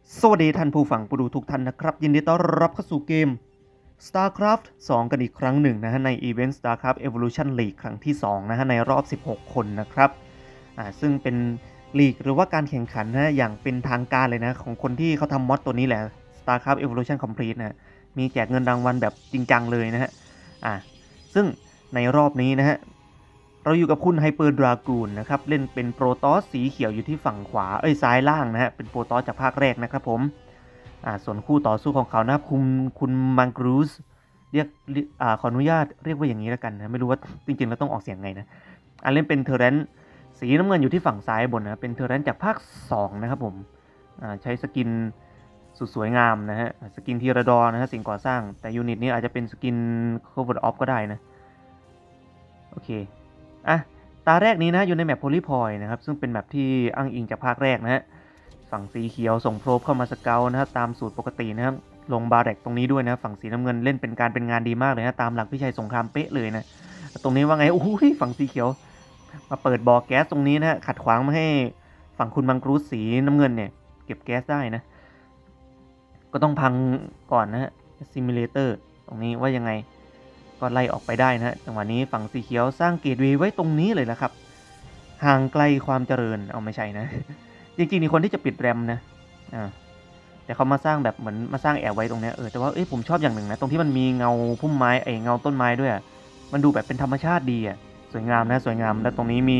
สวัสดีท่านผู้ฟังผู้ดูทุกท่านนะครับยินดีต้อนรับเข้าสู่เกม StarCraft 2 กันอีกครั้งหนึ่งนะฮะในอีเวนต์ StarCraft Evolution League ครั้งที่2นะฮะในรอบ16คนนะครับซึ่งเป็นลีกหรือว่าการแข่งขันนะอย่างเป็นทางการเลยนะของคนที่เขาทำมอดตัวนี้แหละ StarCraft Evolution Complete นะมีแจกเงินรางวัลแบบจริงจังเลยนะฮะซึ่งในรอบนี้นะฮะเราอยู่กับคุณไฮเปอร์ดรากูนนะครับเล่นเป็นโปรตอสสีเขียวอยู่ที่ฝั่งขวาซ้ายล่างนะฮะเป็นโปรตอสจากภาคแรกนะครับผมส่วนคู่ต่อสู้ของเขานะครับคุณมังกรูสเรียกขออนุญาตเรียกว่าอย่างนี้แล้วกันนะไม่รู้ว่าจริงๆแล้วต้องออกเสียงไงนะเล่นเป็นเทเรนสีน้ำเงินอยู่ที่ฝั่งซ้ายบนนะเป็นเทเรนจากภาค2นะครับผมใช้สกินสุดสวยงามนะฮะสกินทีระดอนะฮะสิ่งก่อสร้างแต่ยูนิตนี้อาจจะเป็นสกิน cover off ก็ได้นะโอเคตาแรกนี้นะอยู่ในแมปโพลีพอยนะครับซึ่งเป็นแมปที่อ้างอิงจากภาคแรกนะฮะฝั่งสีเขียวส่งโพรบเข้ามาสเกลนะครับตามสูตรปกตินะครับลงบาร์แรกตรงนี้ด้วยนะฝั่งสีน้ำเงินเล่นเป็นการเป็นงานดีมากเลยนะตามหลักพิชัยสงครามเป๊ะเลยนะตรงนี้ว่าไงโอ้ยฝั่งสีเขียวมาเปิดบ่อแก๊สตรงนี้นะขัดขวางไม่ให้ฝั่งคุณมังกรูสสีน้ำเงินเนี่ยเก็บแก๊สได้นะก็ต้องพังก่อนนะฮะซิมูเลเตอร์ตรงนี้ว่ายังไงก็ไล่ออกไปได้นะจังหวะนี้ฝั่งสีเขียวสร้างเกตเวย์ไว้ตรงนี้เลยนะครับห่างไกลความเจริญเอาไม่ใช่นะ จริงๆมีคนที่จะปิดแรมนะแต่เขามาสร้างแบบเหมือนมาสร้างแอบไว้ตรงนี้แต่ว่าผมชอบอย่างหนึ่งนะตรงที่มันมีเงาพุ่มไม้เงาต้นไม้ด้วยมันดูแบบเป็นธรรมชาติดีสวยงามนะสวยงามแล้วตรงนี้มี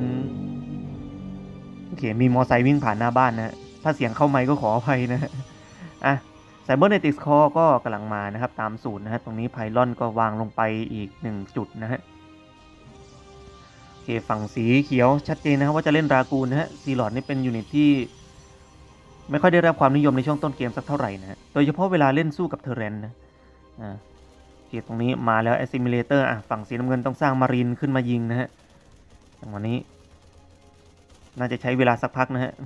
โอเคมีมอไซค์วิ่งผ่านหน้าบ้านนะถ้าเสียงเข้าไมค์ก็ขออภัยนะไซเบอร์เนติกส์คอก็กำลังมานะครับตามสูตรนะฮะตรงนี้ไพลอนก็วางลงไปอีก1จุดนะฮะโอเคฝั่งสีเขียวชัดเจนนะครับว่าจะเล่นดรากูนนะฮะซีลอดนี่เป็นยูนิตที่ไม่ค่อยได้รับความนิยมในช่วงต้นเกมสักเท่าไหร่นะโดยเฉพาะเวลาเล่นสู้กับเทเรนนะโอเคตรงนี้มาแล้วแอสซิมิเลเตอร์ฝั่งสีน้ำเงินต้องสร้างมารีนขึ้นมายิงนะฮะจังหวะนี้น่าจะใช้เวลาสักพักนะฮะ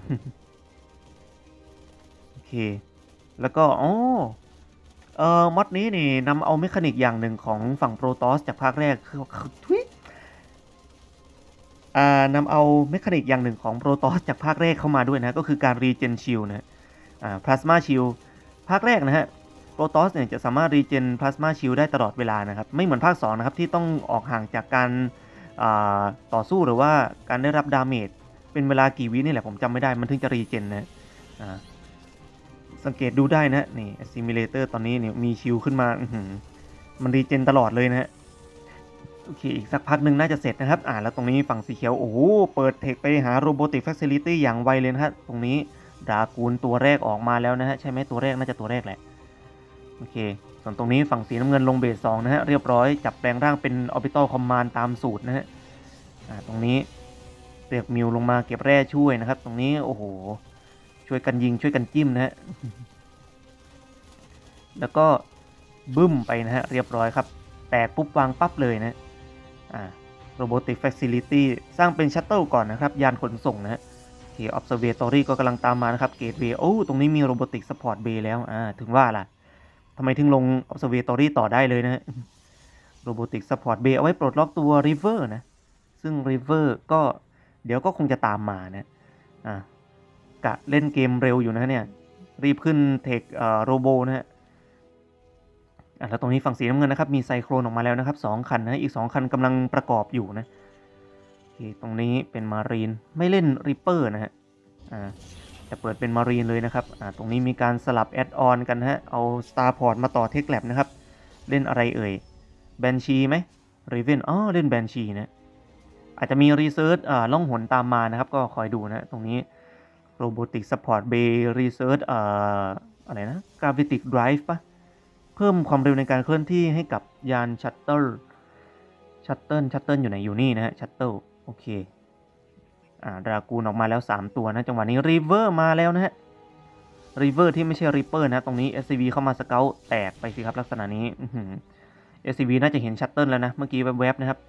โอเคแล้วก็มอดนี้นี่นำเอาเมคานิกอย่างหนึ่งของฝั่งโปรตอสจากภาคแรกคือนำเอาเมคานิกอย่างหนึ่งของโปรตอสจากภาคแรกเข้ามาด้วยนะก็คือการรีเจนชิลนะพลาสมาชิลภาคแรกนะฮะโปรตอสเนี่ยจะสามารถรีเจนพลาสมาชิลได้ตลอดเวลานะครับไม่เหมือนภาค2นะครับที่ต้องออกห่างจากการต่อสู้หรือว่าการได้รับดาเมจเป็นเวลากี่วินี่แหละผมจำไม่ได้มันถึงจะรีเจนนะสังเกตดูได้นะนี่ซิมูเลเตอร์ตอนนี้เนี่ยมีชิลขึ้นมามันรีเจนตลอดเลยนะฮะโอเคอีกสักพักหนึ่งน่าจะเสร็จนะครับแล้วตรงนี้ฝั่งสีเขียวโอ้โหเปิดเทคไปหาโรบอติกแฟซิลิตี้อย่างไวเลยนะฮะตรงนี้ดรากูนตัวแรกออกมาแล้วนะฮะใช่ไหมตัวแรกน่าจะตัวแรกแหละโอเคส่วนตรงนี้ฝั่งสีน้ำเงินลงเบส2นะฮะเรียบร้อยจับแปลงร่างเป็นออร์บิทัลคอมมานด์ตามสูตรนะฮะตรงนี้เรียกมิวลงมาเก็บแร่ช่วยนะครับตรงนี้โอ้โหช่วยกันยิงช่วยกันจิ้มนะฮะแล้วก็บึ้มไปนะฮะเรียบร้อยครับแตกปุ๊บวางปั๊บเลยนะRobotic Facility สร้างเป็นชัตเติลก่อนนะครับยานขนส่งนะฮะที่ Observatory ก็กำลังตามมานะครับ Gateway ตรงนี้มี Robotic Support Bay แล้วถึงว่าล่ะทำไมถึงลง Observatory ต่อได้เลยนะฮะ Robotic Support Bay เอาไว้ปลดล็อกตัว River นะซึ่ง River ก็เดี๋ยวก็คงจะตามมานะกะเล่นเกมเร็วอยู่นะเนี่ยรีบขึ้นเทคโรโบนะฮะแล้วตรงนี้ฝั่งสีน้ำเงินนะครับมีไซโครนออกมาแล้วนะครับ2คันนะอีก2คันกำลังประกอบอยู่นะตรงนี้เป็นมารีนไม่เล่นริปเปอร์นะฮะจะเปิดเป็นมารีนเลยนะครับตรงนี้มีการสลับแอดออนกันฮะเอาสตาร์พอร์ตมาต่อเทคแลบนะครับเล่นอะไรเอ่ยแบนชีไหมรีเวนเล่นแบนชีนะอาจจะมีรีเซิร์ชล่องหนตามมานะครับก็คอยดูนะตรงนี้โรบอติกซัพพอร์ตเบย์รีเซิร์ชอะไรนะกราฟิติกไดรฟ์ปะเพิ่มความเร็วในการเคลื่อนที่ให้กับยานชัตเติลอยู่ไหนอยู่นี่นะฮะชัตเติลโอเคดรากูนออกมาแล้ว3ตัวนะจังหวะนี้รีเวอร์มาแล้วนะฮะรีเวอร์ที่ไม่ใช่ริปเปอร์นะตรงนี้ SCV เข้ามาสเกลแตกไปสิครับลักษณะนี้SCV น่าจะเห็นชัตเติลแล้วนะเมื่อกี้แวบๆนะครับ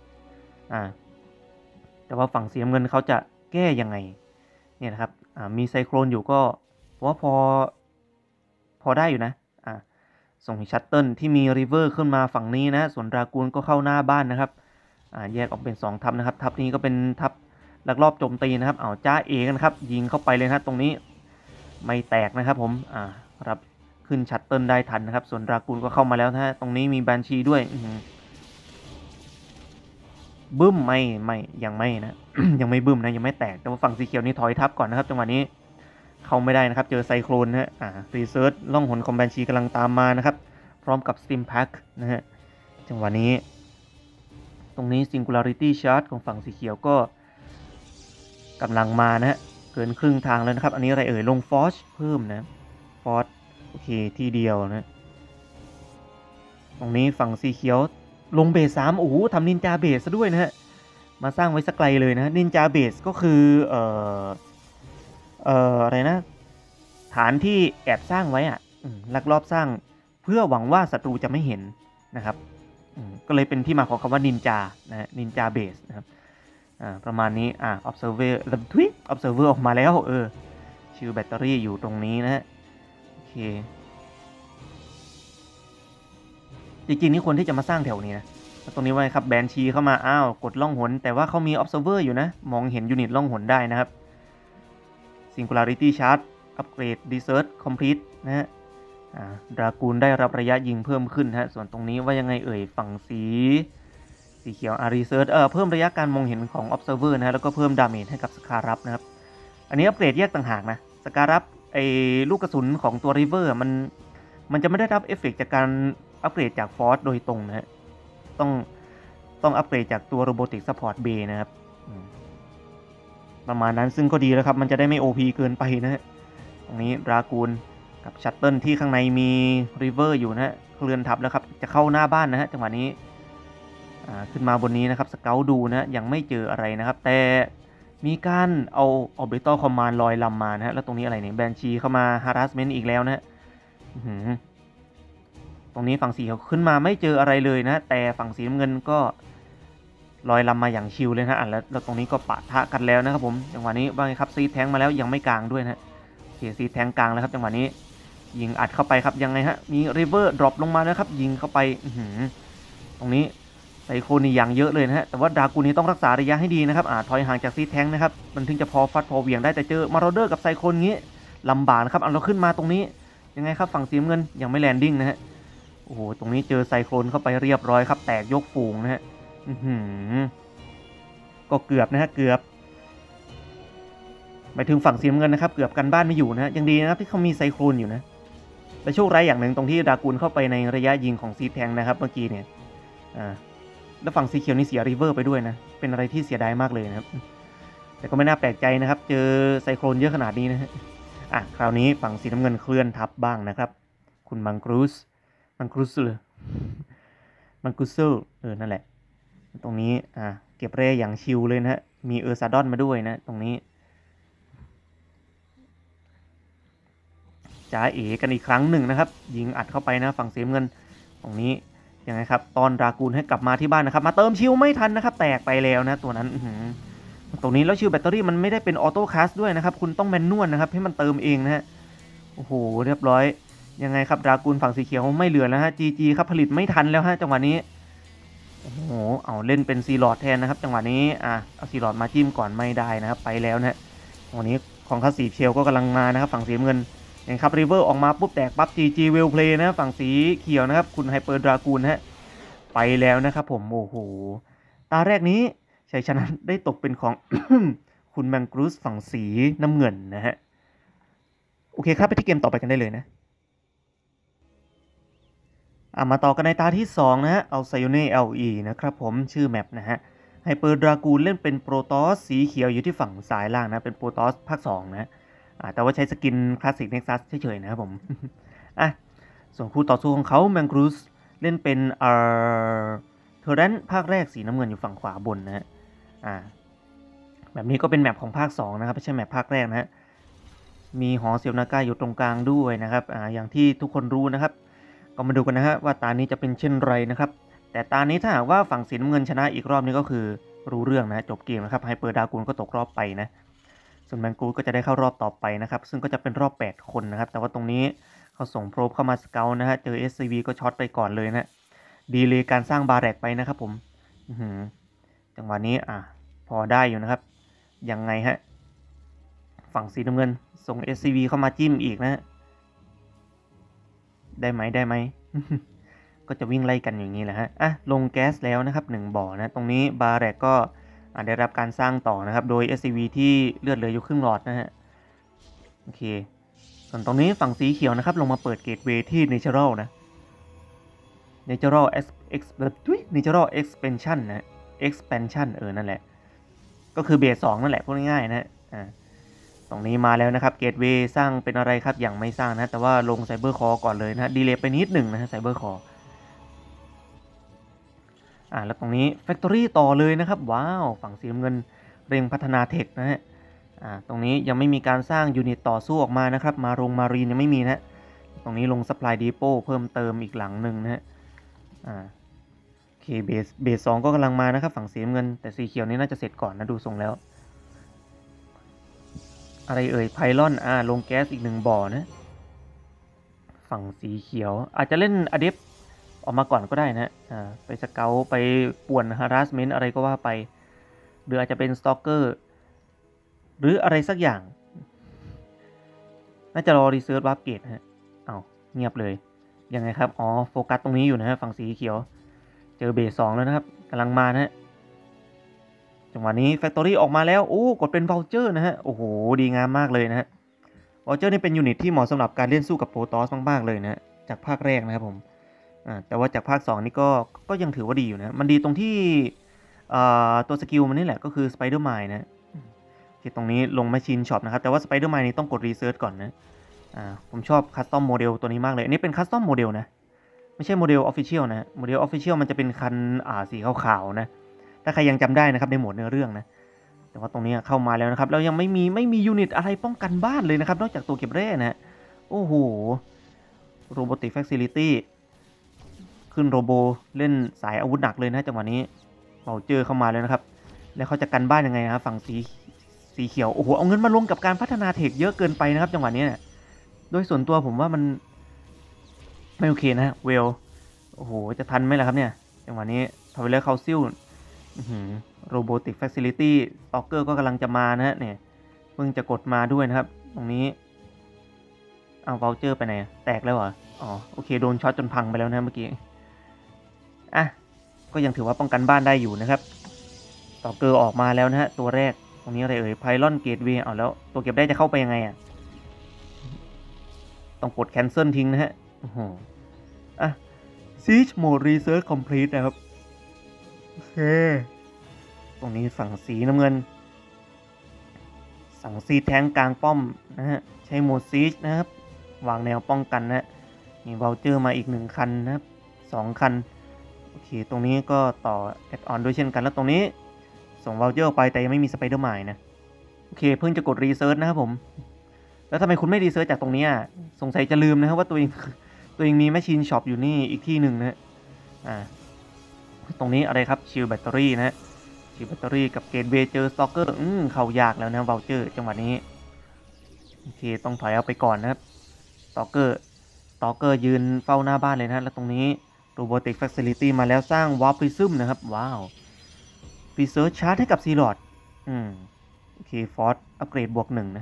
แต่ว่าฝั่งสีน้ำเงินเขาจะแก้ยังไงเนี่ยนะครับมีไซโครนอยู่ก็ว่าพอได้อยู่นะส่งชัตเติลที่มีริเวอร์ขึ้นมาฝั่งนี้นะส่วนดรากูนก็เข้าหน้าบ้านนะครับแยกออกเป็น2ทัพนะครับทัพนี้ก็เป็นทัพลักลอบโจมตีนะครับจ้าเอกันครับยิงเข้าไปเลยนะตรงนี้ไม่แตกนะครับผมรับขึ้นชัตเติลได้ทันนะครับส่วนดรากูลก็เข้ามาแล้วนะฮะตรงนี้มีแบนชีด้วยบึ้มไม่ยังไม่นะ ยังไม่บึ้มนะยังไม่แตกแต่ว่าฝั่งสีเขียวนี่ถอยทับก่อนนะครับจังหวะนี้เข้าไม่ได้นะครับเจอไซโครนนะฮะรีเซิร์ชล่องหนคอมแบนชีกำลังตามมานะครับพร้อมกับสติมแพ็คนะฮะจังหวะนี้ตรงนี้ Singularity Charge ของฝั่งสีเขียวก็กำลังมานะฮะเกินครึ่งทางแล้วนะครับอันนี้อะไรลงฟอสเพิ่มนะฟอสโอเคที่เดียวนะตรงนี้ฝั่งสีเขียวลงเบส3โอ้โหทำนินจาเบสซะด้วยนะฮะมาสร้างไว้สักไกลเลยนะนินจาเบสก็คืออะไรนะฐานที่แอบสร้างไว้ลักลอบสร้างเพื่อหวังว่าศัตรูจะไม่เห็นนะครับก็เลยเป็นที่มาของคำว่านินจานะนินจาเบสนะครับประมาณนี้observer ทวิ observer ออกมาแล้วชื่อแบตเตอรี่อยู่ตรงนี้นะฮะโอเคจริงๆนี่ควรที่จะมาสร้างแถวนี้นะตรงนี้ไว้ครับแบนชีเข้ามากดล่องหนแต่ว่าเขามี observer อยู่นะมองเห็นยูนิตล่องหนได้นะครับ Singularity Charge Upgrade Research Complete นะฮะดรากูลได้รับระยะยิงเพิ่มขึ้นฮะส่วนตรงนี้ว่ายังไงฝั่งสีเขียวResearchเพิ่มระยะการมองเห็นของ Observer นะฮะแล้วก็เพิ่มดาเมจให้กับสการับนะครับอันนี้อัปเกรดแยกต่างหากนะสการับลูกกระสุนของตัว River มันจะไม่ได้รับเอฟเฟกต์จากการอัปเกรดจากฟอร์สโดยตรงนะฮะต้องอัปเกรดจากตัว Robotic Support Bay นะครับประมาณนั้นซึ่งก็ดีแล้วครับมันจะได้ไม่ OP เกินไปนะฮะตรงนี้ดรากูลกับชัตเติลที่ข้างในมี River อยู่นะฮะเคลื่อนทับแล้วครับจะเข้าหน้าบ้านนะฮะจังหวะนี้ขึ้นมาบนนี้นะครับสเกลดูนะยังไม่เจออะไรนะครับแต่มีการเอา Orbital Command ลอยลำมานะฮะแล้วตรงนี้อะไรเนี่ยแบนชีเข้ามา Harassment อีกแล้วนะฮะตรงนี้ฝั่งสีเขาขึ้นมาไม่เจออะไรเลยนะแต่ฝั่งสีน้ำเงินก็ลอยลำมาอย่างชิลเลยนะแล้วตรงนี้ก็ปะทะกันแล้วนะครับผมจังหวะนี้ว่าไงครับซีแทงมาแล้วยังไม่กลางด้วยนะโอเคซีแทงกลางแล้วครับจังหวะนี้ยิงอัดเข้าไปครับยังไงฮะมีริเวอร์ดรอปลงมานะครับยิงเข้าไปตรงนี้ไซโคนี่อย่างเยอะเลยนะฮะแต่ว่าดรากูนี่ต้องรักษาระยะให้ดีนะครับถอยห่างจากซีแทงนะครับมันถึงจะพอฟัดพอเวียงได้แต่เจอมาราเดอร์กับไซโคนงี้ลำบากนะครับเราขึ้นมาตรงนี้ยังไงครับฝั่งสีน้ำเงินยังไม่แลนดิ้งนะฮะโอ้โหตรงนี้เจอไซโคลนเข้าไปเรียบร้อยครับแตกยกฝูงนะฮะก็เกือบนะฮะเกือบไปถึงฝั่งสีน้ำเงินนะครับเกือบกันบ้านไม่อยู่นะฮะยังดีนะครับที่เขามีไซโคลนอยู่นะแต่โชคร้ายอย่างหนึ่งตรงที่ดรากูลเข้าไปในระยะยิงของซีแทงนะครับเมื่อกี้เนี่ยแล้วฝั่งสีเขียวนี่เสียริเวอร์ไปด้วยนะเป็นอะไรที่เสียดายมากเลยนะครับแต่ก็ไม่น่าแปลกใจนะครับเจอไซโคลนเยอะขนาดนี้นะฮะคราวนี้ฝั่งสีน้ำเงินเคลื่อนทับบ้างนะครับคุณมังกรูสเลยมังกรูสนั่นแหละตรงนี้เก็บเร่อย่างชิลเลยนะฮะมีซาดอนมาด้วยนะตรงนี้จ้าเอกันอีกครั้งหนึ่งนะครับยิงอัดเข้าไปนะฝั่งสีน้ำเงินตรงนี้ยังไงครับตอนดรากูลให้กลับมาที่บ้านนะครับมาเติมชิลไม่ทันนะครับแตกไปแล้วนะตัวนั้นตรงนี้แล้วชิลแบตเตอรี่มันไม่ได้เป็นออโต้คัสด้วยนะครับคุณต้องแมนนวลนะครับให้มันเติมเองนะฮะโอ้โหเรียบร้อยยังไงครับดรากูลฝั่งสีเขียวไม่เหลือแล้วฮะ GG ครับผลิตไม่ทันแล้วฮะจังหวะนี้โอ้โหเอาเล่นเป็นซีลอดแทนนะครับจังหวะนี้เอาซีลอดมาจิ้มก่อนไม่ได้นะครับไปแล้วนะวันนี้ของคาสีเชลก็กำลังมานะครับฝั่งสีน้ำเงินอย่างครับริเวอร์ออกมาปุ๊บแตกปั๊บ GG เวลเพลย์นะฝั่งสีเขียวนะครับคุณไฮเปอร์ดรากูลฮะไปแล้วนะครับผมโอ้โหตาแรกนี้ชัยชนะได้ตกเป็นของ คุณแมงกรูสฝั่งสีน้ำเงินนะฮะโอเคครับไปที่เกมต่อไปกันได้เลยนะมาต่อกันในตาที่2นะฮะเอาไซโอเน่ LE นะครับผมชื่อแมปนะฮะไฮเปอร์ดรากูลเล่นเป็นโปรตอสสีเขียวอยู่ที่ฝั่งซ้ายล่างนะเป็นโปรตอสภาค2นะแต่ว่าใช้สกินคลาสสิกเน็กซัสเฉยๆนะครับผม ส่วนคู่ต่อสู้ของเขาแมงกรูสเล่นเป็นเทอร์เรนต์ภาคแรกสีน้ำเงินอยู่ฝั่งขวาบนนะฮะแบบนี้ก็เป็นแมปของภาค2นะครับไม่ใช่แมปภาคแรกนะฮะมีหอเซียวนาก้าอยู่ตรงกลางด้วยนะครับอย่างที่ทุกคนรู้นะครับก็มาดูกันนะฮะว่าตานี้จะเป็นเช่นไรนะครับแต่ตานี้ถ้าหากว่าฝั่งสีน้ำเงินชนะอีกรอบนี้ก็คือรู้เรื่องนะจบเกมนะครับไฮเปอร์ดรากูลก็ตกรอบไปนะส่วนแมงกูก็จะได้เข้ารอบต่อไปนะครับซึ่งก็จะเป็นรอบ8คนนะครับแต่ว่าตรงนี้เขาส่งโปรบเข้ามาสเกลนะฮะเจอ SCV ก็ช็อตไปก่อนเลยนะดีเลยการสร้างบาร์แรกไปนะครับผมจังหวะนี้พอได้อยู่นะครับยังไงฮะฝั่งสีน้ำเงินส่ง SCV เข้ามาจิ้มอีกนะได้ไหม ก็จะวิ่งไล่กันอย่างนี้แหละฮะลงแก๊สแล้วนะครับ1บ่อนะตรงนี้บาร์แรกก็ได้รับการสร้างต่อนะครับโดย SCV ที่เลือดเหลืออยู่ครึ่งหลอดนะฮะโอเคส่วนตรงนี้ฝั่งสีเขียวนะครับลงมาเปิดเกตเวย์ที่ Natural นะ Natural Natural Expansion นะ Expansion นั่นแหละก็คือเบส2นั่นแหละพูดง่ายๆนะตรงนี้มาแล้วนะครับเกตเวย์สร้างเป็นอะไรครับยังไม่สร้างนะแต่ว่าลงไซเบอร์คอร์ก่อนเลยนะดีเลย์ไปนิดหนึ่งนะฮะไซเบอร์คอร์แล้วตรงนี้แฟคทอรี่ต่อเลยนะครับว้าวฝั่งสีน้ำเงินเร่งพัฒนาเทคนะฮะตรงนี้ยังไม่มีการสร้างยูนิตต่อสู้ออกมานะครับมารีนยังไม่มีนะตรงนี้ลงซัพพลายดีโปเพิ่มเติมอีกหลังหนึ่งนะฮะโอเคเบส2ก็กำลังมานะครับฝั่งสีน้ำเงินแต่สีเขียวนี้น่าจะเสร็จก่อนนะดูทรงแล้วอะไรไพลอนลงแก๊สอีก1บ่อนะฝั่งสีเขียวอาจจะเล่นอเดฟออกมาก่อนก็ได้นะไปสเกลไปป่วนฮาราสเมนต์อะไรก็ว่าไปหรืออาจจะเป็นสตอกเกอร์หรืออะไรสักอย่างน่าจะรอรีเซิร์ชวาร์ปเกตฮะเงียบเลยยังไงครับโฟกัสตรงนี้อยู่นะฮะฝั่งสีเขียวเจอเบส2แล้วนะครับกำลังมานะฮะจังหวะนี้ Factory ออกมาแล้วกดเป็น Vulture นะฮะโอ้โหดีงามมากเลยนะฮะ Vulture นี่เป็นยูนิตที่เหมาะสำหรับการเล่นสู้กับโปรตอสมากๆเลยนะจากภาคแรกนะครับผมแต่ว่าจากภาค2นี่ก็ยังถือว่าดีอยู่นะมันดีตรงที่ตัวสกิลมันนี่แหละก็คือ Spider Mine นะที่ตรงนี้ลง Machine Shop นะครับแต่ว่า Spider Mine นี่ต้องกด Research ก่อนนะผมชอบ Custom Model ตัวนี้มากเลยอันนี้เป็น Custom Model นะไม่ใช่โมเดล Official นะโมเดล Official มันจะเป็นคันสีขาวๆนะถ้าใครยังจำได้นะครับในโหมดเนื้อเรื่องนะแต่ว่าตรงนี้เข้ามาแล้วนะครับแล้วยังไม่มียูนิตอะไรป้องกันบ้านเลยนะครับนอกจากตัวเก็บแร่นะโอ้โห Robotic Facility ขึ้นโรโบเล่นสายอาวุธหนักเลยนะจังหวะนี้เบาเจอเข้ามาแล้วนะครับแล้วเขาจะกันบ้านยังไงนะครับฝั่งสีเขียวโอ้โหเอาเงินมาลงกับการพัฒนาเทคเยอะเกินไปนะครับจังหวะนี้นะโดยส่วนตัวผมว่ามันไม่โอเคนะเวลโอ้โหจะทันไหมล่ะครับเนี่ยจังหวะนี้ทาวเวลคาซิลโรโบติกแฟซิลิตี้สต็อกเกอร์ก็กำลังจะมานะฮะเนี่ยเพิ่งจะกดมาด้วยนะครับตรงนี้วอลเจอร์ไปไหนแตกแล้วเหรอโอเคโดนช็อตจนพังไปแล้วนะเมื่อกี้ก็ยังถือว่าป้องกันบ้านได้อยู่นะครับสต็อกเกอร์ออกมาแล้วนะฮะตัวแรกตรงนี้อะไรไพลอนเกตเวย์แล้วตัวเก็บได้จะเข้าไปยังไงต้องกดแคนเซิลทิ้งนะฮะSiege Mode Research Complete นะครับโอเคตรงนี้ฝั่งสีน้ำเงินสั่งซีแทงกลางป้อมนะฮะใช้โหมด Siege นะครับวางแนวป้องกันนะมีวอลเจอร์มาอีก1คันนะครับ2คันโอเคตรงนี้ก็ต่อแอดออนด้วยเช่นกันแล้วตรงนี้ส่งวอลเจอร์ไปแต่ยังไม่มีสไปเดอร์ไมน์นะโอเคเพิ่งจะกดรีเซิร์ชนะครับผมแล้วทำไมคุณไม่รีเซิร์ชจากตรงนี้สงสัยจะลืมนะครับว่าตัวเองมีแมชชีนช็อปอยู่นี่อีกที่หนึ่งนะตรงนี้อะไรครับชิลแบตเตอรี่นะชิลแบตเตอรี่กับเกตเวย์เจอสต็อกเกอร์เข้ายากแล้วนะวอลเจอร์จังหวะนี้โอเคต้องถอยเอาไปก่อนนะครับสต็อกเกอร์ยืนเฝ้าหน้าบ้านเลยนะแล้วตรงนี้โรบอติกแฟซิลิตี้มาแล้วสร้างวาร์ปริซึมนะครับว้าวรีเซิร์ชชาร์จให้กับซีลอดโอเคฟอร์สอัปเกรดบวก1นะ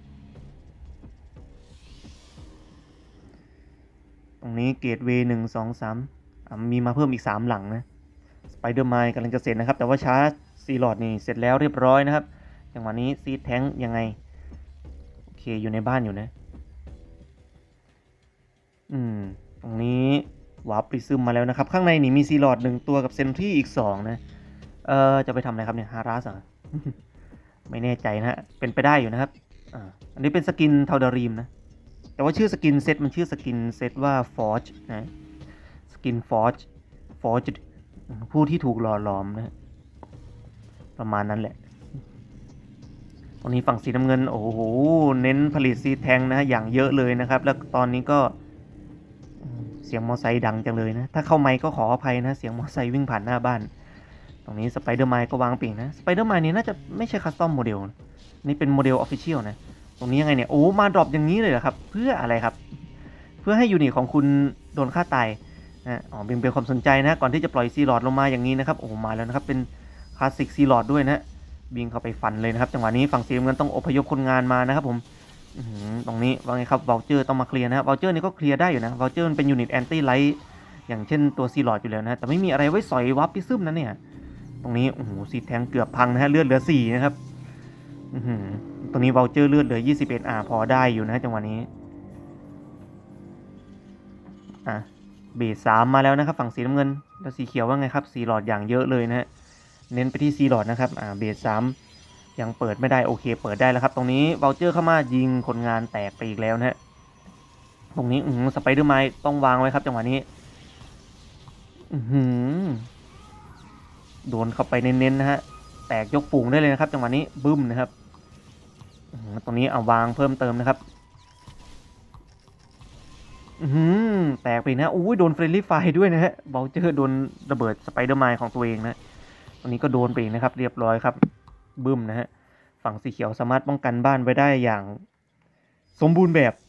ตรงนี้เกตเวย์1 2 3มีมาเพิ่มอีก3หลังนะสไปเดอร์ไมน์กำลังจะเสร็จนะครับแต่ว่าชาร์จซีลอดนี่เสร็จแล้วเรียบร้อยนะครับจังหวะนี้ซีดแทงยังไงโอเคอยู่ในบ้านอยู่นะตรงนี้วาร์ปปริซึมมาแล้วนะครับข้างในนี่มีซีลอด1ตัวกับเซนทรีอีก2นะจะไปทำอะไรครับเนี่ยฮาราสไม่แน่ใจนะฮะเป็นไปได้อยู่นะครับอันนี้เป็นสกินเทาดารีมนะแต่ว่าชื่อสกินเซตมันชื่อสกินเซตว่า Forge นะสกิน Forge ผู้ที่ถูกหล่อหลอมนะประมาณนั้นแหละตรงนี้ฝั่งสีน้ำเงินโอ้โหเน้นผลิตซีแทงนะอย่างเยอะเลยนะครับแล้วตอนนี้ก็เสียงมอไซค์ดังจังเลยนะถ้าเข้าไมค์ก็ขออภัยนะเสียงมอไซค์วิ่งผ่านหน้าบ้านตรงนี้สไปเดอร์ไมน์ก็วางปีกนะสไปเดอร์ไมน์นี่น่าจะไม่ใช่คัสตอมโมเดลนี่เป็นโมเดลออฟฟิเชียลนะตรงนี้ยังไงเนี่ยมาดรอปอย่างนี้เลยเหรอครับเพื่ออะไรครับเพื่อให้ยูนิตของคุณโดนฆ่าตายนะเป็นความสนใจนะก่อนที่จะปล่อยซีลอดลงมาอย่างนี้นะครับมาแล้วนะครับเป็นคลาสสิกซีลอดด้วยนะวิ่งเข้าไปฟันเลยนะครับจังหวะนี้ฝั่งสีน้ำเงินต้องอพยพคนงานมานะครับผมตรงนี้ว่าไงครับวอลเจอร์ต้องมาเคลียร์นะวอลเจอร์นี่ก็เคลียร์ได้อยู่นะวอลเจอร์มันเป็นยูนิตแอนตี้ไลท์อย่างเช่นตัวซีลอดอยู่แล้วนะแต่ไม่มีอะไรไว้สอยวับพิซึมนะเนี่ยตรงนี้โอ้โหซีแทงเกือบพังนะฮะเลือดเหลือ4นะครับตรงนี้วอลเจอร์เลือดเหลือ21พอได้อยู่นะจังหวะนี้เบส3มาแล้วนะครับฝั่งสีน้ำเงินแล้วสีเขียวว่าไงครับซีลอดอย่างเยอะเลยนะฮะเน้นไปที่ซีลอดนะครับเบส3ยังเปิดไม่ได้โอเคเปิดได้แล้วครับตรงนี้วอลเจอร์เข้ามายิงคนงานแตกไปอีกแล้วนะฮะตรงนี้สไปเดอร์ไมน์ต้องวางไว้ครับจังหวะนี้โดนเข้าไปเน้นๆนะฮะแตกยกฝูงได้เลยนะครับจังหวะนี้บึ้มนะครับตรงนี้เอาวางเพิ่มเติมนะครับแตกไปนะอุ้ยโดนเฟรนลี่ไฟด้วยนะฮะเบลเจอร์โดนระเบิดสไปเดอร์ไมน์ของตัวเองนะตรงนี้ก็โดนไปนะครับเรียบร้อยครับบึ้มนะฮะฝั่งสีเขียวสามารถป้องกันบ้านไว้ได้อย่างสมบูรณ์แบบ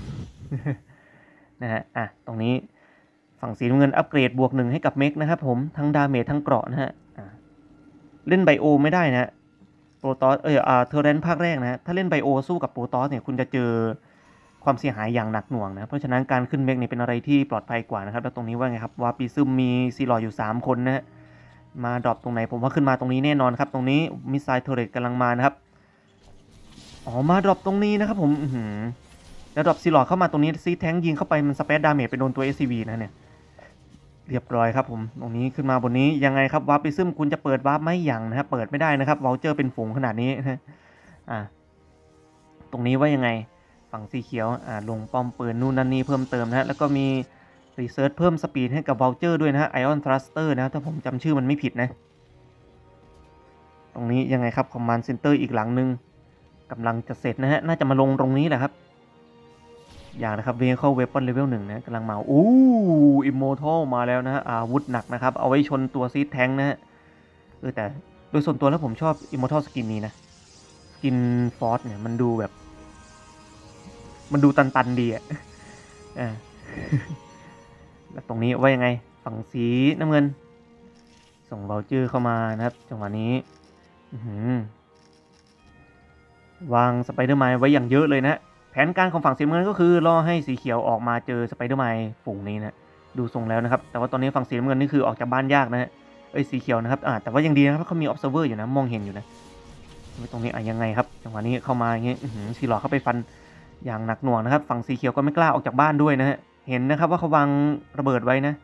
นะฮะตรงนี้ฝั่งสีน้ำเงินอัปเกรดบวก1ให้กับเมกนะครับผมทั้งดาเมจทั้งเกราะนะฮะเล่นไบโอไม่ได้นะโปรตอสเทอร์เรนภาคแรกนะถ้าเล่นไบโอสู้กับโปรตอสเนี่ยคุณจะเจอความเสียหายอย่างหนักหน่วงนะเพราะฉะนั้นการขึ้นเมกเนี่ยเป็นอะไรที่ปลอดภัยกว่านะครับแล้วตรงนี้ว่าไงครับวาปีซึมมีซีลออยู่3คนนะฮะมาดรอปตรงไหนผมว่าขึ้นมาตรงนี้แน่นอนครับตรงนี้มิสไซล์เทอร์เรตกำลังมานะครับมาดรอปตรงนี้นะครับผมแล้วดรอปซีลอเข้ามาตรงนี้ซีแทงยิงเข้าไปมันสเปซดาเมจไปโดนตัว SCV นะเนี่ยเรียบร้อยครับผมตรงนี้ขึ้นมาบนนี้ยังไงครับวาร์ปไปซึมคุณจะเปิดวาร์ปไม่ยังนะครับเปิดไม่ได้นะครับวอลเจอร์เป็นฝูงขนาดนี้นะตรงนี้ว่ายังไงฝั่งสีเขียวลงป้อมปืนนู่นนั่นนี่เพิ่มเติมนะแล้วก็มีรีเซิร์ชเพิ่มสปีดให้กับวอลเจอร์ด้วยนะฮะไอออนทรัสเตอร์นะถ้าผมจำชื่อมันไม่ผิดนะตรงนี้ยังไงครับคอมมานด์เซ็นเตอร์อีกหลังนึงกำลังจะเสร็จนะฮะน่าจะมาลงตรงนี้แหละครับอย่างนะครับ Vehicle Weapon Level 1นะกำลังมาImmortal มาแล้วนะฮะอาวุธหนักนะครับเอาไว้ชนตัวซีดแทงนะฮะแต่โดยส่วนตัวแล้วผมชอบ Immortal Skin นี้นะสกินฟอร์สเนี่ยมันดูแบบมันดูตันๆดีแล้วตรงนี้ว่ายังไงฝั่งสีน้ำเงินส่งเบลเจอร์เข้ามานะครับจังหวะนี้วางสไปเดอร์ไมน์ไว้อย่างเยอะเลยนะแผนการของฝั่งสีน้ำเงินก็คือรอให้สีเขียวออกมาเจอสไปเดอร์ไมน์ฝูงนี้นะดูทรงแล้วนะครับแต่ว่าตอนนี้ฝั่งสีน้ำเงินนี่คือออกจากบ้านยากนะฮะสีเขียวนะครับแต่ว่ายังดีนะครับเขามี observer อยู่นะมองเห็นอยู่นะตรงนี้ยังไงครับจังหวะนี้เข้ามาอย่างเงี้ยสีหลอดเข้าไปฟันอย่างหนักหน่วงนะครับฝั่งสีเขียวก็ไม่กล้าออกจากบ้านด้วยนะฮะเห็นนะครับว่าเขาวางระเบิดไว้นะ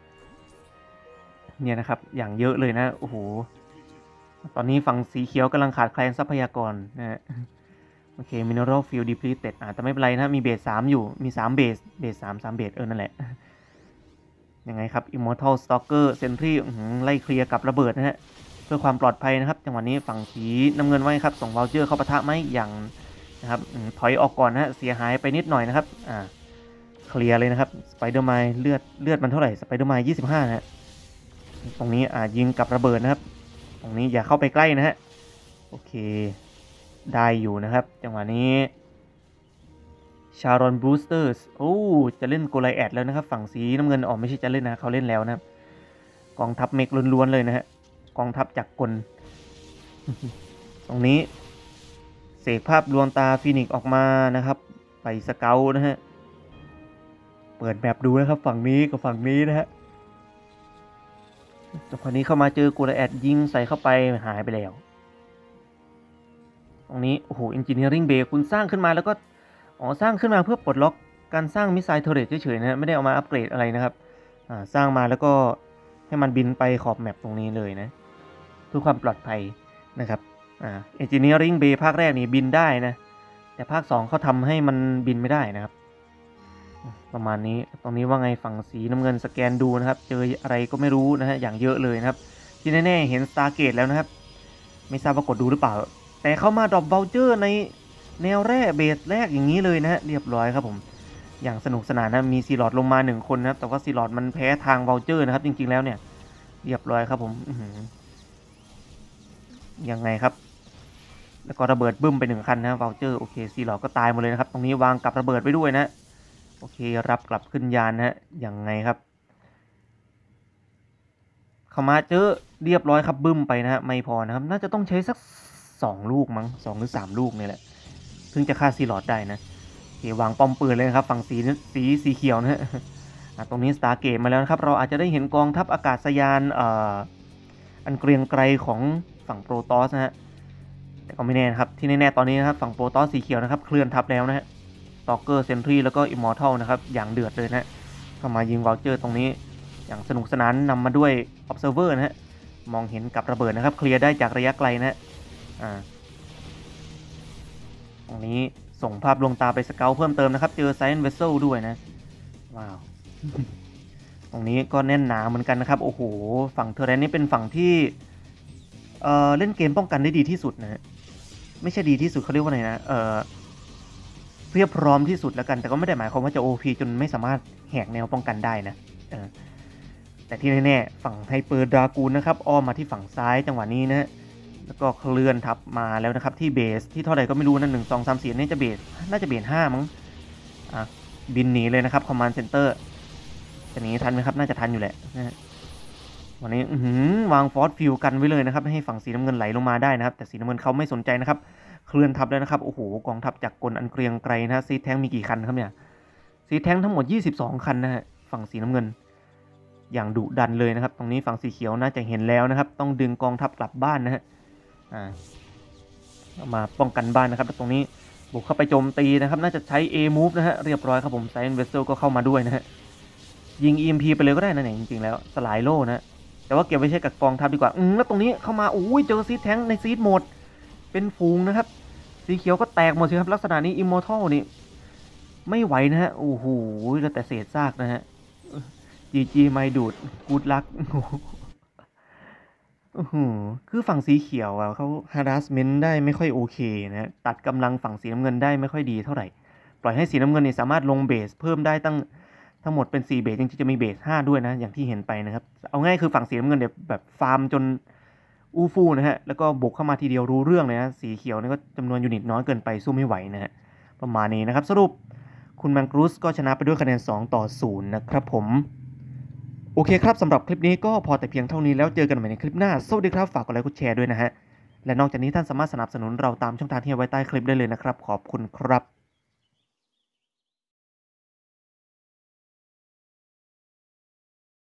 เนี่ยนะครับอย่างเยอะเลยนะโอ้โหตอนนี้ฝั่งสีเขียวกำลังขาดแคลนทรัพยากรนะฮะโอเค mineral field depleted แต่ไม่เป็นไรนะมีเบส3อยู่มี3เบส3เบสนั่นแหละยังไงครับ immortal stalker sentry ไล่เคลียร์กับระเบิดนะฮะเพื่อความปลอดภัยนะครับจังหวะนี้ฝั่งสีน้ำเงินไว้ครับส่งวอลเจอร์เข้าปะทะไหมอย่างนะครับถอยออกก่อนนะฮะเสียหายไปนิดหน่อยนะครับเคลียร์เลยนะครับสไปเดอร์ไมน์เลือดมันเท่าไหร่สไปเดอร์ไมน์25นะฮะตรงนี้ยิงกับระเบิดนะครับตรงนี้อย่าเข้าไปใกล้นะฮะโอเคได้อยู่นะครับจังหวะนี้ชารอนบรูสเตอร์สจะเล่นโกไลแอดแล้วนะครับฝั่งสีน้ำเงินไม่ใช่จะเล่นนะเขาเล่นแล้วนะครับกองทัพเมกล้วนๆเลยนะฮะกองทัพจักรกล ตรงนี้เสกภาพดวงตาฟีนิกซ์ออกมานะครับไปสเกลนะฮะเปิดแบบดูนะครับฝั่งนี้กับฝั่งนี้นะฮะจังหวะนี้เข้ามาเจอโกไลแอดยิงใส่เข้าไปหายไปแล้วตรงนี้โอ้โห Engineering Bay คุณสร้างขึ้นมาแล้วก็สร้างขึ้นมาเพื่อปลดล็อกการสร้างมิสไซล์เทอร์เรตเฉยๆนะไม่ได้เอามาอัปเกรดอะไรนะครับสร้างมาแล้วก็ให้มันบินไปขอบแมปตรงนี้เลยนะเพื่อความปลอดภัยนะครับEngineering Bay ภาคแรกนี่บินได้นะแต่ภาค2เขาทำให้มันบินไม่ได้นะครับประมาณนี้ตรงนี้ว่าไงฝั่งสีน้ำเงินสแกนดูนะครับเจออะไรก็ไม่รู้นะฮะอย่างเยอะเลยนะครับที่แน่ๆเห็น Stargate แล้วนะครับไม่ทราบว่ากดดูหรือเปล่าแต่เข้ามาดรอป Vulture ในแนวแร่เบสแรกอย่างนี้เลยนะฮะเรียบร้อยครับผมอย่างสนุกสนานนะมีซีลอดลงมา1คนนะครับแต่ว่าซีลอดมันแพ้ทาง Vulture นะครับจริงๆแล้วเนี่ยเรียบร้อยครับผมยังไงครับแล้วก็ระเบิดบึ้มไป1คันนะVultureโอเคซีลอดก็ตายหมดเลยนะครับตรงนี้วางกับระเบิดไว้ด้วยนะโอเครับกลับขึ้นยานนะฮะยังไงครับเขเข้ามาเจอเรียบร้อยครับบึ้มไปนะฮะไม่พอนะครับน่าจะต้องใช้สัก2ลูกมั้ง2หรือ3ลูกนี่แหละถึงจะฆ่าซีลอดได้นะวางป้อมปืนเลยนะครับฝั่งสีเขียวนะฮะตรงนี้สตาร์เกตมาแล้วนะครับเราอาจจะได้เห็นกองทัพอากาศยานอันเกรียงไกรของฝั่งโปรตอสนะฮะแต่ก็ไม่แน่นะครับที่แน่ๆตอนนี้นะครับฝั่งโปรตอสสีเขียวนะครับเคลื่อนทัพแล้วนะฮะตอกเกอร์เซนทรีแล้วก็อิมมอร์ทัลนะครับอย่างเดือดเลยนะเข้ามายิงวอลเจอร์ตรงนี้อย่างสนุกสนานนำมาด้วย Observer นะฮะมองเห็นกับระเบิดนะครับเคลียร์ได้จากระยะไกลนะฮะตรงนี้ส่งภาพลวงตาไปสเกลเพิ่มเติมนะครับเจอไซเอนเวสเซลด้วยนะว้าว ตรงนี้ก็แน่นหนาเหมือนกันนะครับโอ้โหฝั่งเทอร์เรนนี่เป็นฝั่งที่เล่นเกมป้องกันได้ดีที่สุดนะฮะไม่ใช่ดีที่สุดเขาเรียกว่าไงนะเรียบพร้อมที่สุดแล้วกันแต่ก็ไม่ได้หมายความว่าจะ OP จนไม่สามารถแหกแนวป้องกันได้นะแต่ที่แน่ๆฝั่งไฮเปอร์ดรากูนนะครับอ้อมมาที่ฝั่งซ้ายจังหวะนี้นะแล้วก็เคลื่อนทับมาแล้วนะครับที่เบสที่เท่าไหร่ก็ไม่รู้นะ1 2 3 4นี่จะเบสน่าจะเบส5มั้งบินหนีเลยนะครับคอมมานด์เซ็นเตอร์จะหนีทันไหมครับน่าจะทันอยู่แหละนะวันนี้วางฟอสฟิลกันไว้เลยนะครับให้ฝั่งสีน้ำเงินไหลลงมาได้นะครับแต่สีน้ำเงินเขาไม่สนใจนะครับเคลื่อนทับแล้วนะครับโอ้โหกองทัพจากกลอันเกรียงไกรนะซีแท้งมีกี่คันครับเนี่ยซีแท้งทั้งหมด22คันนะฮะฝั่งสีน้ำเงินอย่างดุดันเลยนะครับตรงนี้ฝั่งสีเขียวน่าจะเห็นแล้วนะครับต้องดึงกองทัพกลับบ้านนะฮะมาป้องกันบ้านนะครับตรงนี้บุกเข้าไปโจมตีนะครับน่าจะใช้ A move นะฮะเรียบร้อยครับผมไซเอนเวสเซลก็เข้ามาด้วยนะฮะยิง EMP ไปเลยก็ได้นะเนี่ยจริงๆแล้วสลายโล่นะแต่ว่าเก็บไว้ใช้กับกองทัพดีกว่าแล้วตรงนี้เข้ามาโอ้ยเจอซีดแทงในซีดโหมดเป็นฝูงนะครับสีเขียวก็แตกหมดสิครับลักษณะนี้อิมมอร์ทัลนี่ไม่ไหวนะฮะโอ้โหแล้วแต่เศษซากนะฮะGG ไม่ดูดกูดลักคือฝั่งสีเขียวเขา harassment ได้ไม่ค่อยโอเคนะตัดกำลังฝั่งสีน้ำเงินได้ไม่ค่อยดีเท่าไหร่ปล่อยให้สีน้ำเงินนี่สามารถลงเบสเพิ่มได้ทั้งหมดเป็น4เบสจริงๆจะมีเบส5ด้วยนะอย่างที่เห็นไปนะครับเอาง่ายคือฝั่งสีน้ำเงินเนี่ยแบบฟาร์มจนอู้ฟู่นะฮะแล้วก็บุกเข้ามาทีเดียวรู้เรื่องเลยนะสีเขียวนี่ก็จำนวนยูนิตน้อยเกินไปสู้ไม่ไหวนะฮะประมาณนี้นะครับสรุปคุณแมงกรูสก็ชนะไปด้วยคะแนน2-0นะครับผมโอเคครับสำหรับคลิปนี้ก็พอแต่เพียงเท่านี้แล้วเจอกันใหม่ในคลิปหน้าสวัสดีครับฝากกดไลค์กดแชร์ด้วยนะฮะและนอกจากนี้ท่านสามารถสนับสนุนเราตามช่องทางที่ไว้ใต้คลิปได้เลยนะครับขอบคุณครับ